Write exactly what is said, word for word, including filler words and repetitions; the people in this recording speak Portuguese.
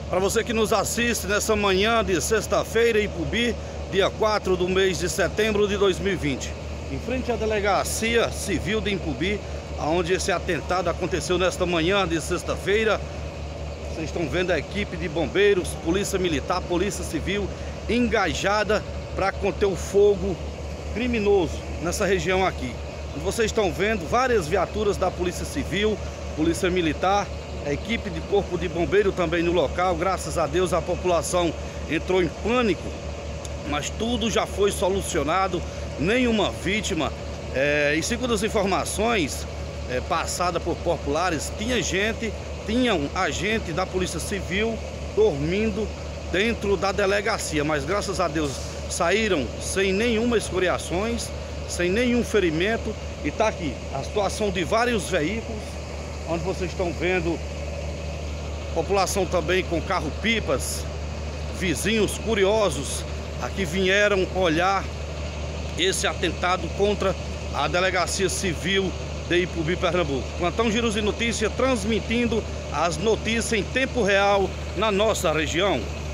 Para você que nos assiste nessa manhã de sexta-feira, Ipubi, dia quatro do mês de setembro de dois mil e vinte. Em frente à Delegacia Civil de Ipubi, onde esse atentado aconteceu nesta manhã de sexta-feira. Vocês estão vendo a equipe de bombeiros, polícia militar, polícia civil engajada para conter o fogo criminoso nessa região aqui. Vocês estão vendo várias viaturas da polícia civil, polícia militar, a equipe de corpo de bombeiro também no local. Graças a Deus a população entrou em pânico, mas tudo já foi solucionado, nenhuma vítima. É, e segundo as informações é, passadas por populares, tinha gente, tinha um agente da polícia civil dormindo dentro da delegacia, mas graças a Deus saíram sem nenhuma escoriações, sem nenhum ferimento. E tá aqui a situação de vários veículos, onde vocês estão vendo população também com carro-pipas, vizinhos curiosos aqui vieram olhar esse atentado contra a Delegacia Civil de Ipubi, Pernambuco. Plantão Giros de Notícia transmitindo as notícias em tempo real na nossa região.